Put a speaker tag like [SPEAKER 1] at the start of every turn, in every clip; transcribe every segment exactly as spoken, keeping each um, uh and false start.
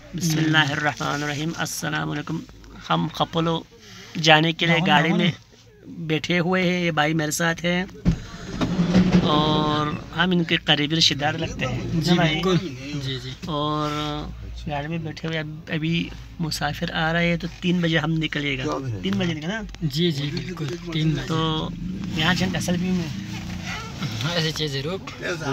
[SPEAKER 1] بسم اللہ الرحمن الرحیم۔ السلام علیکم۔ ہم خپلو جانے کے لیے گاڑی میں بیٹھے ہوئے ہیں، یہ بھائی میرے ساتھ ہیں اور ہم ان کے قریبی رشتہ دار لگتے ہیں
[SPEAKER 2] جی بالکل جی جی
[SPEAKER 1] اور گاڑی میں بیٹھے ہوئے ابھی مسافر آ رہے ہیں تو تین بجے ہم نکلے گا، تین بجے نکلے نا
[SPEAKER 2] جی جی بالکل تین بجے
[SPEAKER 1] تو یہاں چند اصل بھی میں
[SPEAKER 2] ایسی چیزیں روک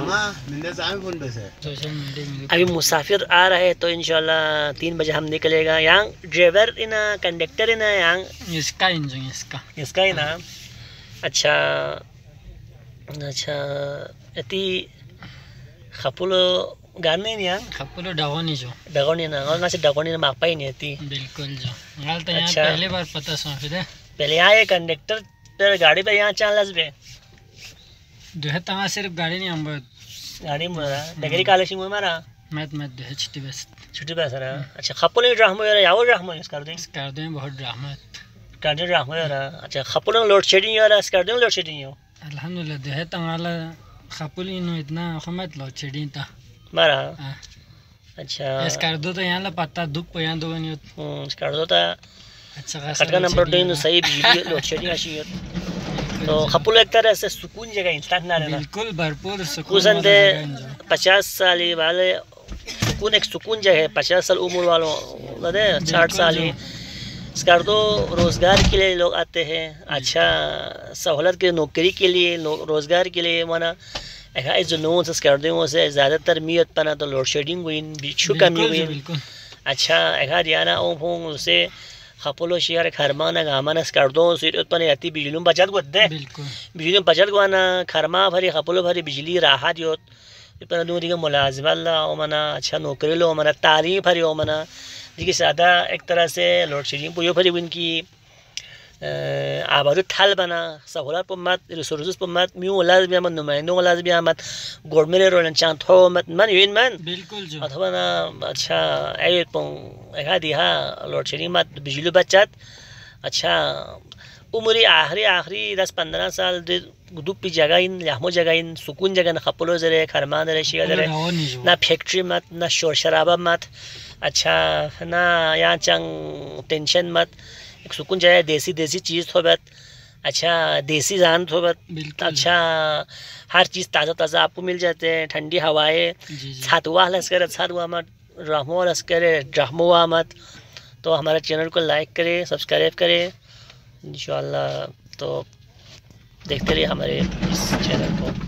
[SPEAKER 1] ابھی مسافر آ رہے ہیں تو انشاءاللہ تین بجے ہم نکلے گا۔ یہاں ڈرائیور نا کنڈکٹر نا یہاں
[SPEAKER 2] اس کا انجن اس کا
[SPEAKER 1] اس کا ہی نا اچھا اچھا اتی خپلو گانے نہیں
[SPEAKER 2] خپلو ڈاغونی جو
[SPEAKER 1] ڈگونی نا اور نہ سے ڈگونی نا ماپا ہی نہیں تھی
[SPEAKER 2] بالکل جو غلط یہاں پہلے بار پتہ سوفی ہے
[SPEAKER 1] پہلے یہاں یہ کنڈکٹر پر گاڑی پہ یہاں چالس پہ
[SPEAKER 2] جو ہے تمہاں صرف گاڑی نہیں ہم
[SPEAKER 1] گاڑی مارا ڈگری کالج میں مارا
[SPEAKER 2] میت میت جو ہے چھٹی بس
[SPEAKER 1] چھٹی پہ سر اچھا خپلو ڈرامہ ہو رہا یا وہ ڈرامہ اس کر دیں
[SPEAKER 2] اس کر دیں بہت ڈرامہ
[SPEAKER 1] کر دیں ڈرامہ ہو رہا اچھا خپلو لوڈ شیڈنگ ہو رہا اس کر دیں لوڈ شیڈنگ ہو
[SPEAKER 2] الحمدللہ جو ہے تمہارا خپلی نو اتنا خمت لوڈ شیڈنگ تھا
[SPEAKER 1] مارا اچھا
[SPEAKER 2] اس کر دو تو یہاں لا پتا دپ پہ یہاں دو نہیں
[SPEAKER 1] اس کر دو تا
[SPEAKER 2] اچھا خاصا
[SPEAKER 1] کٹکا نمبر دو تو صحیح بجلی لوڈ شیڈنگ اشی تو خپلو ایک طرح سے سکون جگہ انسان نہ رہنا
[SPEAKER 2] بالکل بھرپور سکون
[SPEAKER 1] خصوصاً دے پچاس سالی والے سکون ایک سکون جگہ ہے پچاس سال عمر والوں دے ساٹھ سالی اس کر دو روزگار کے لیے لوگ آتے ہیں اچھا سہولت کے نوکری کے لیے روزگار کے لیے مانا ایک جنون سے کر دوں سے زیادہ تر میت پنا تو لوڈ شیڈنگ ہوئی بچھو کمی ہوئی اچھا ایک دیانا او پھوں اسے خپلو شہر خرمانا گامانا کر دو سیرت پنے آتی بجلی بچت کو دے بجلی بچت کو آنا خرما بھری خپلو بھری بجلی راحت یوت پنا دوں دیگه ملازم اللہ او منا اچھا نوکری لو منا تعلیم بھری او منا دیگه سادہ ایک طرح سے لوڈ شیڈنگ پویو بھری ان کی آبادی تھال بنا سہولت پر مت ریسورسز پر مت میو لاز بھی آمد نمائندوں لاز بھی آمد گورنمنٹ رولن چاند تھو مت من یوین من
[SPEAKER 2] بالکل جو
[SPEAKER 1] اتھوا نا اچھا ایت پون ایک دیہا لوڈ شیڈنگ مت بجلی بچت اچھا عمری آخری آخری دس پندرہ سال دو پی جگہ ان لہمو جگہ ان سکون جگہ نہ خپلو زرے خرمان زرے شیعہ زرے نہ فیکٹری مت نہ شور شرابہ مت اچھا نہ یہاں چنگ ٹینشن مت ایک سکون جگہ دیسی دیسی چیز تھو بت اچھا دیسی جان تھو بت اچھا ہر چیز تازہ تازہ آپ کو مل جاتے ہیں ٹھنڈی ہوائیں چھاتوا لس کرے چھاتوا مت رحمو لس کرے رحمو آمد تو ہمارے چینل کو لائک کرے سبسکرائب کرے انشاءاللہ تو دیکھتے رہیے ہمارے اس چینل کو۔